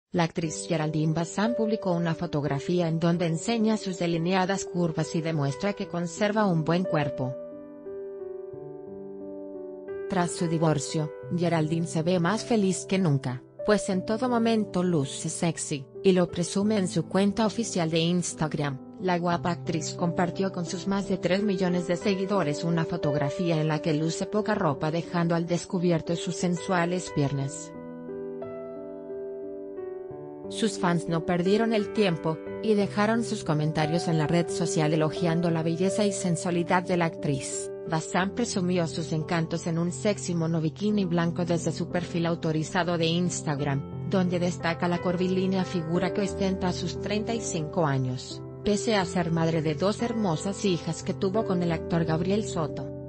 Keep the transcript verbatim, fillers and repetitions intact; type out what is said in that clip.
La actriz Geraldine Bazán publicó una fotografía en donde enseña sus delineadas curvas y demuestra que conserva un buen cuerpo. Tras su divorcio, Geraldine se ve más feliz que nunca, pues en todo momento luce sexy, y lo presume en su cuenta oficial de Instagram. La guapa actriz compartió con sus más de tres millones de seguidores una fotografía en la que luce poca ropa dejando al descubierto sus sensuales piernas. Sus fans no perdieron el tiempo, y dejaron sus comentarios en la red social elogiando la belleza y sensualidad de la actriz. Bazán presumió sus encantos en un sexy mono bikini blanco desde su perfil autorizado de Instagram, donde destaca la curvilínea figura que ostenta a sus treinta y cinco años, pese a ser madre de dos hermosas hijas que tuvo con el actor Gabriel Soto.